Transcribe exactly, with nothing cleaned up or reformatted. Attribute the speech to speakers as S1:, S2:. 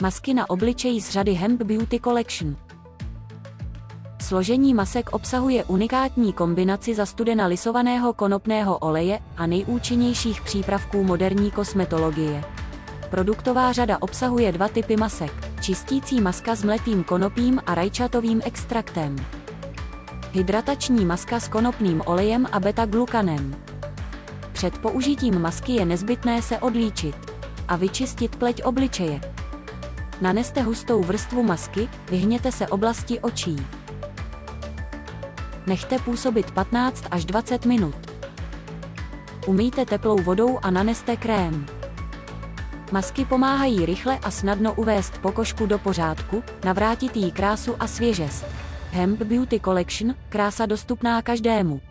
S1: Masky na obličeji z řady Hemp Beauty Collection. Složení masek obsahuje unikátní kombinaci zastudena lisovaného konopného oleje a nejúčinnějších přípravků moderní kosmetologie. Produktová řada obsahuje dva typy masek: čistící maska s mletým konopím a rajčatovým extraktem. Hydratační maska s konopným olejem a beta-glukanem. Před použitím masky je nezbytné se odlíčit a vyčistit pleť obličeje. Naneste hustou vrstvu masky, vyhněte se oblasti očí. Nechte působit patnáct až dvacet minut. Umyjte teplou vodou a naneste krém. Masky pomáhají rychle a snadno uvést pokožku do pořádku, navrátit jí krásu a svěžest. Hemp Beauty Collection, krása dostupná každému.